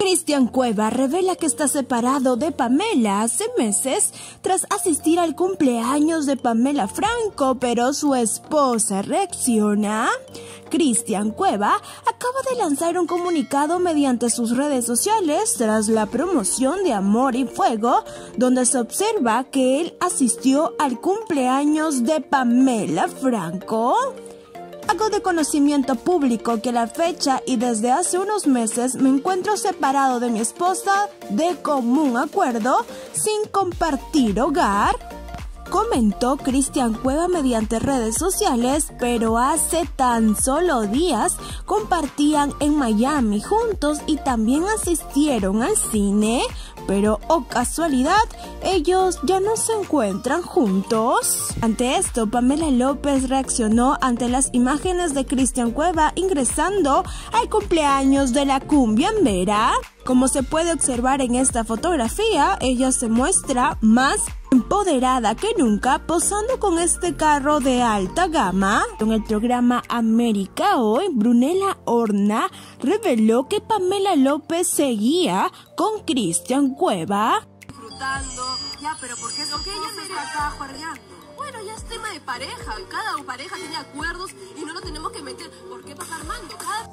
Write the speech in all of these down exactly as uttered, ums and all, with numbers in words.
Cristian Cueva revela que está separado de Pamela hace meses tras asistir al cumpleaños de Pamela Franco, pero su esposa reacciona. Cristian Cueva acaba de lanzar un comunicado mediante sus redes sociales tras la promoción de Amor y Fuego, donde se observa que él asistió al cumpleaños de Pamela Franco. Hago de conocimiento público que la fecha y desde hace unos meses me encuentro separado de mi esposa de común acuerdo, sin compartir hogar, comentó Cristian Cueva mediante redes sociales, pero hace tan solo días compartían en Miami juntos y también asistieron al cine, pero oh casualidad, ellos ya no se encuentran juntos. Ante esto, Pamela López reaccionó ante las imágenes de Cristian Cueva ingresando al cumpleaños de la cumbiambera. Como se puede observar en esta fotografía, ella se muestra más empoderada que nunca posando con este carro de alta gama. En el programa América Hoy, Brunella Horna reveló que Pamela López seguía con Cristian Cueva. Disfrutando, ya, pero ¿por qué es lo que ella se está acá juergueando? Bueno, ya es tema de pareja, cada pareja tiene acuerdos y no lo tenemos que meter. ¿Por qué pasar armando? Cada...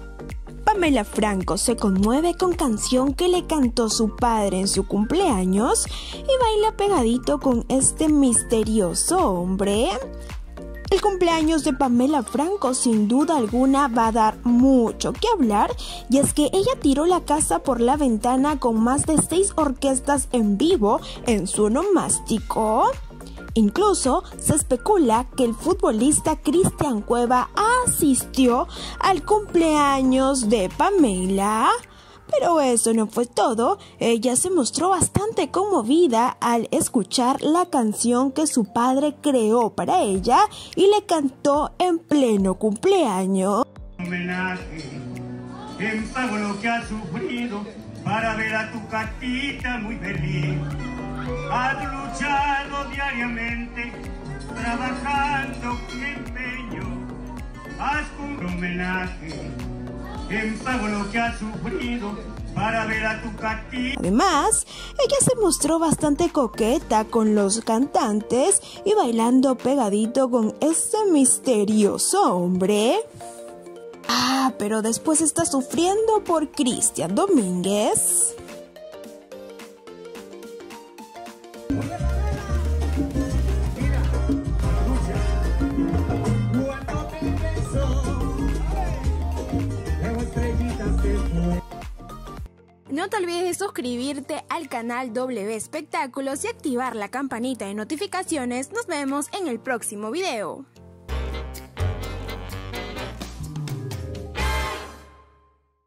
Pamela Franco se conmueve con canción que le cantó su padre en su cumpleaños y baila pegadito con este misterioso hombre. El cumpleaños de Pamela Franco sin duda alguna va a dar mucho que hablar, y es que ella tiró la casa por la ventana con más de seis orquestas en vivo en su onomástico. Incluso se especula que el futbolista Cristian Cueva asistió al cumpleaños de Pamela. Pero eso no fue todo, ella se mostró bastante conmovida al escuchar la canción que su padre creó para ella y le cantó en pleno cumpleaños. Homenaje, en pago lo que has sufrido para ver a tu Catita muy feliz. Has luchado diariamente, trabajando con empeño. Haz un homenaje, en pago lo que has sufrido para ver a tu Catita. Además, ella se mostró bastante coqueta con los cantantes y bailando pegadito con este misterioso hombre. Ah, pero después está sufriendo por Cristian Domínguez. No te olvides de suscribirte al canal W Espectáculos y activar la campanita de notificaciones. Nos vemos en el próximo video.